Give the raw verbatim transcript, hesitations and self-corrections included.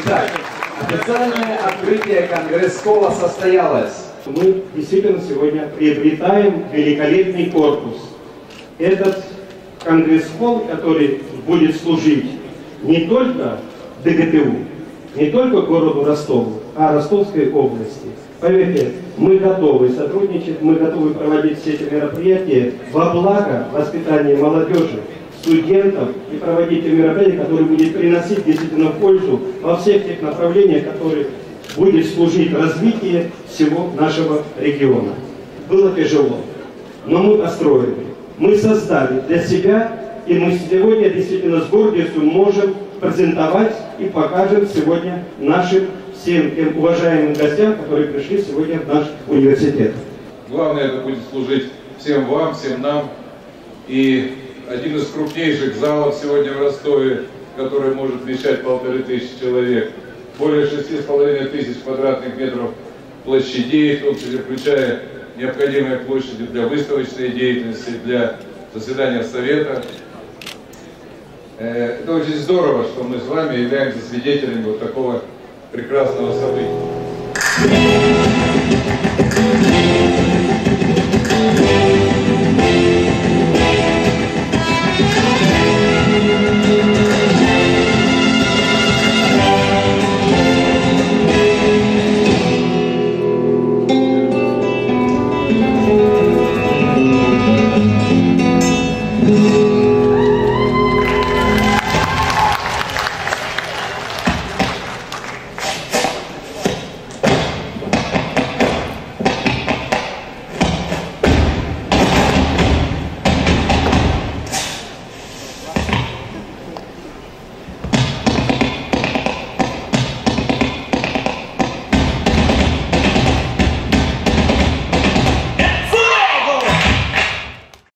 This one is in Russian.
Итак, официальное открытие Конгресс-холла состоялось. Мы действительно сегодня приобретаем великолепный корпус. Этот Конгресс-холл, который будет служить не только ДГТУ, не только городу Ростову, а Ростовской области. Поверьте, мы готовы сотрудничать, мы готовы проводить все эти мероприятия во благо воспитания молодежи, студентов и проводить те мероприятия, которые будут приносить действительно пользу во всех тех направлениях, которые будет служить развитию всего нашего региона. Было тяжело, но мы построили, мы создали для себя, и мы сегодня действительно с гордостью можем презентовать и покажем сегодня нашим всем тем уважаемым гостям, которые пришли сегодня в наш университет. Главное, это будет служить всем вам, всем нам. И один из крупнейших залов сегодня в Ростове, который может вмещать полторы тысячи человек, более шести с половиной тысяч квадратных метров площадей, в том числе включая необходимые площади для выставочной деятельности, для заседания совета. Это очень здорово, что мы с вами являемся свидетелями вот такого прекрасного события.